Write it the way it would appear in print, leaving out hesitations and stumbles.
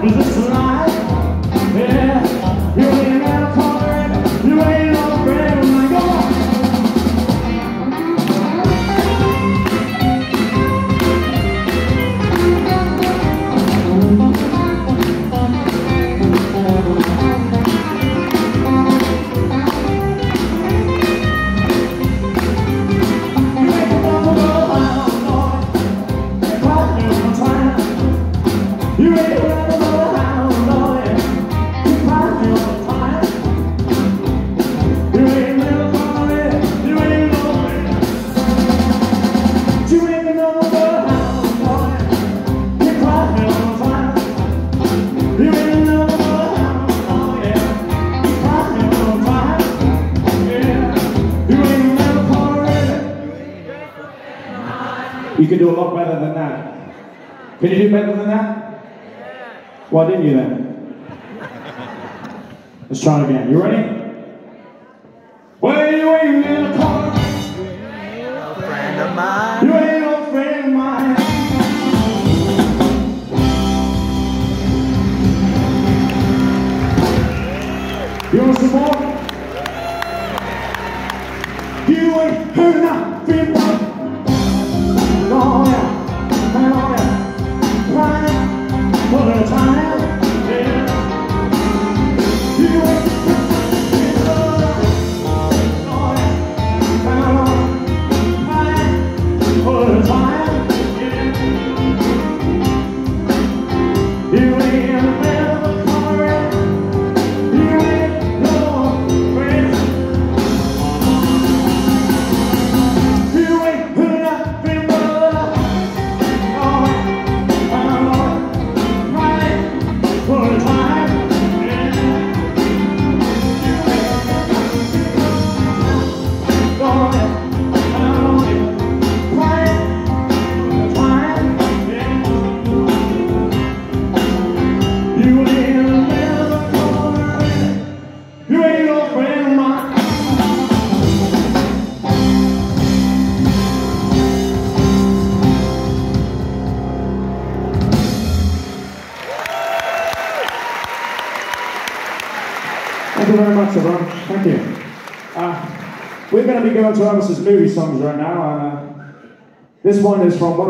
Was this a lie? Yeah, you ain't never colored, you ain't no friend of mine. Go on. You ain't never know how, Lord. You find me all the time. You ain't never called it, you ain't no friend. You ain't never know how, Lord. You find me all the time. You ain't never know how, Lord. You find me all the time. Yeah. You ain't never called it. You can do a lot better than that. Can you do better than that? Why didn't you then? Let's try it again. You ready? Well, you ain't in a car. You ain't no friend of mine. You ain't no friend of mine. You want some more? You ain't heard nothing but. Oh yeah, oh yeah, right. For the time, yeah. You ain't been love, oh yeah, for the time, yeah. You ain't never correct, you ain't no friend. You ain't nothing but love, oh yeah. For the time, yeah. Oh, yeah. Right. For the time, yeah. You ain't never correct. You ain't no friend of mine. Thank you very much, everyone. Thank you. We're going to be going to Elvis's movie songs right now. This one is from one of